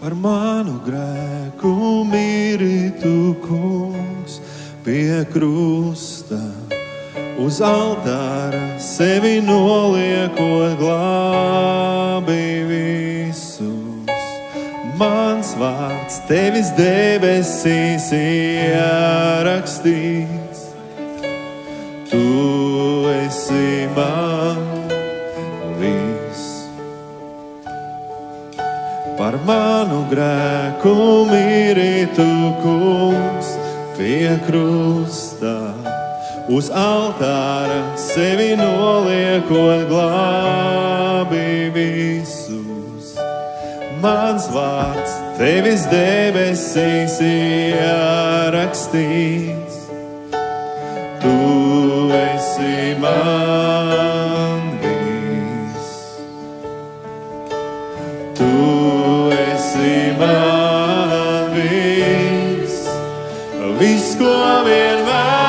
Par manu grēku miri tu, kungs, pie krusta. Uz altāra sevi noliekot glābi visus. Mans vārds tevis debesīs ierakstīts. Tu esi man viss. Par manu grēku miri tu, kungs, pie krusta. Uz altāra sevi noliekot glābi visus. Mans vārds tevis debesīs ierakstīts. Tu esi man viss. Tu esi man viss. Viss, ko vien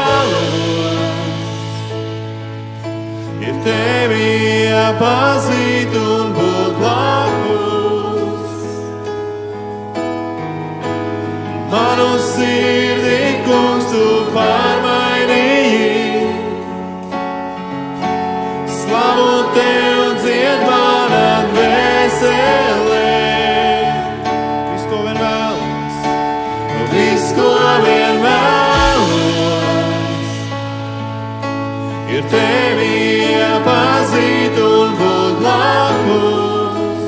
tevi pazīt un būt blakus. Manu sirdi, kungs, tu pārmainīji. Slavu tev dzied manā dvēselē. Viss, ko vien vēlos, viss, ko vien vēlos, ir tevi pazīt un būt blakus.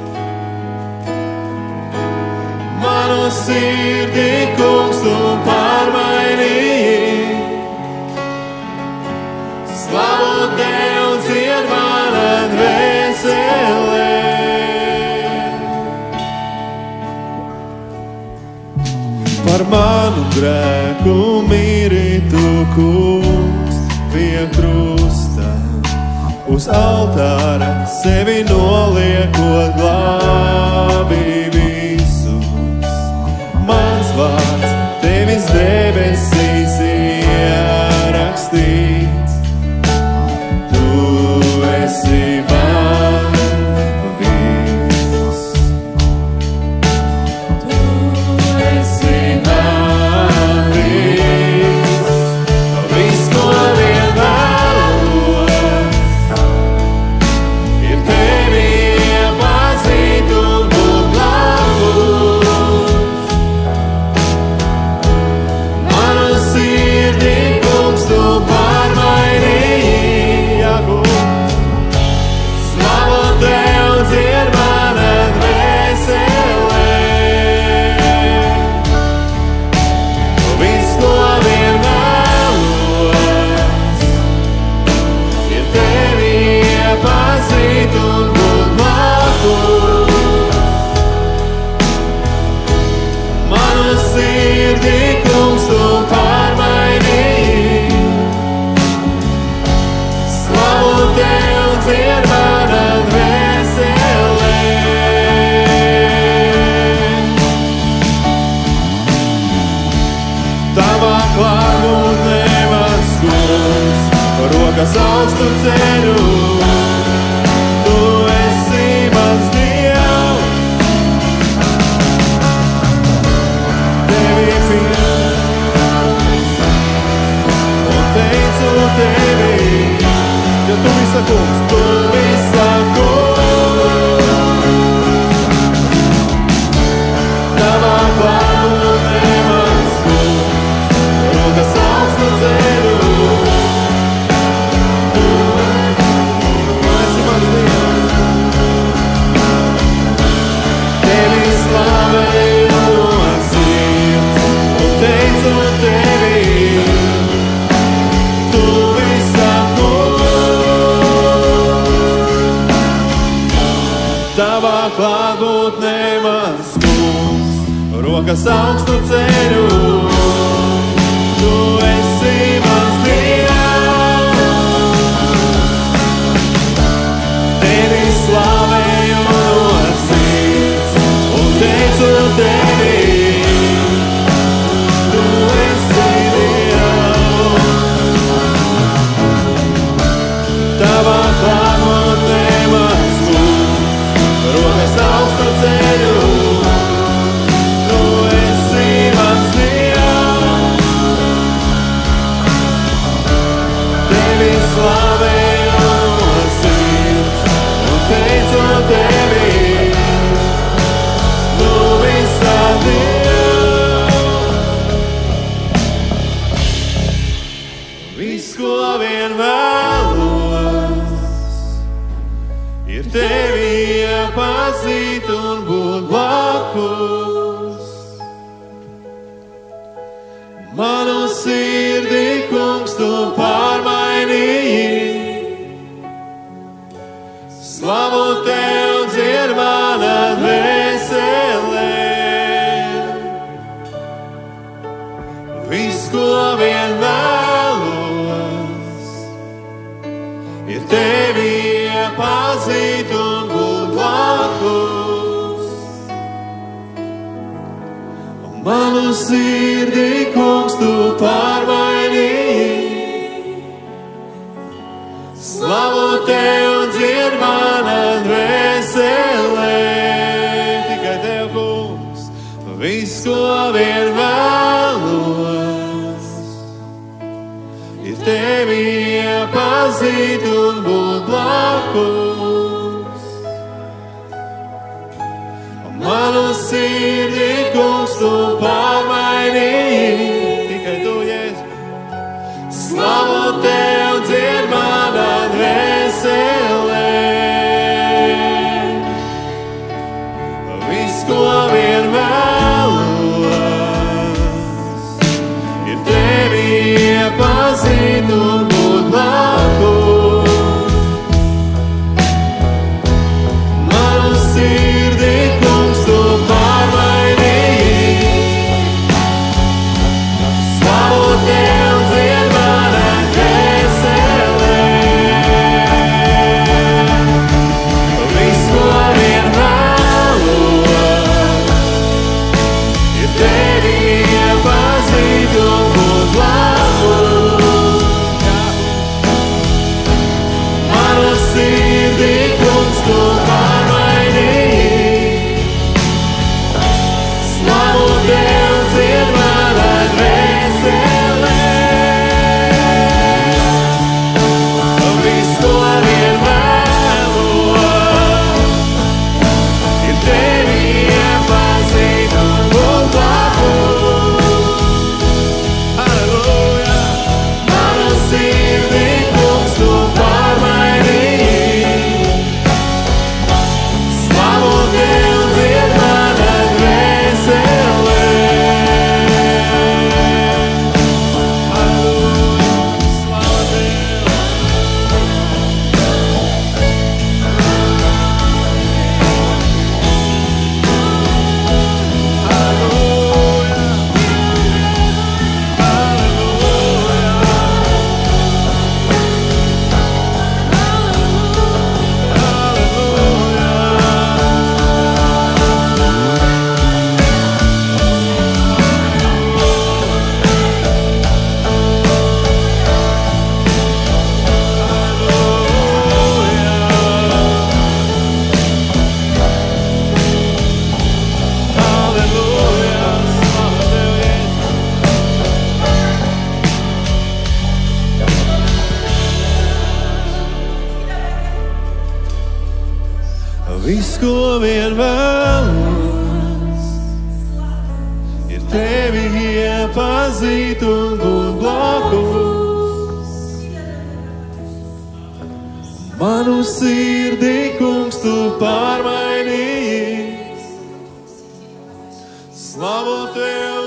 Manu sirdi, kungs, tu pārmainīji. Slavu tev dzied manā dvēselē. Par manu grēku miri tu, kungs, pie krusta. Uz altāra sevi noliekot glābi visus. Mans vārds tevis debesīs ierakstīts. Tu esi man viss. Tu esi man viss. Viss, ko vien vēlos, ir tevi pazīt un būt blakus. Manu sirdi, kungs, tu pārmainīji. Slavu tev dzied manā dvēselē. Viss, ko vien vēlos, ir tevi pazīt un būt blakus. Manu sirdi, kungs, tu pārmainīji. Slavu tev dzied manā dvēselē. Tavā klātbūtnē mans kungs, rokas augstu ceļu. Tu esi mans Dievs. Tevi pieņemu un teicu tevi, jo tu visa kungs, tu visa kungs. Tavā klātbūtnē mans kungs, rokas augstu ceļu. Tu esi mans Dievs. Tevi slavēju no sirds un teicu tevi, tu visa kungs. Tavā klātbūtnē mans kungs, rokas augstu ceļu. Tu esi mans Dievs. Tevi slavēju no sirds un teicu tevi, tu esi Dievs. Tavā klātbūtnē mans kungs, rokas augstu ceļu. Viss, ko vien vēlos, ir tevi iepazīt un būt blakus. Manu sirdi, kungs, tu pārmainīji, slavu tev dzied mana dvēselē. Viss, ko vien vēlos, ir tevi iepazīt un būt blakus. Manu sirdi, kungs, tu pārmainīji, slavu tev dzied mana dvēselē. Tikai tev, kungs, viss, ko vien vēlos, ir tevi iepazīt un būt blakus. Manu sirdi, kungs, tu pārmainīji, tikai tu, Jēzu. Slavu tev dzied mana dvēselē. Viss, ko vien vēlos, ir tevi iepazīt un būt blakus. Manu sirdi, kungs, tu pārmainīji, slavu tev dzied mana dvēselē. Viss, ko vien vēlos, ir tevi iepazīt un būt blakus. Manu sirdi, kungs, tu pārmainīji, slavu tev dzied mana dvēselē. Viss, ko vien vēlos, ir tevi iepazīt un būt blakus. Halleluja! Manu sirdi, kungs, tu pārmainīji, slavu tev dzied mana dvēselē. Halleluja! Slavu tev! Viss, ko vien vēlos, ir tevi iepazīt un būt blakus. Manu sirdi, kungs, tu pārmainīji, slavu tev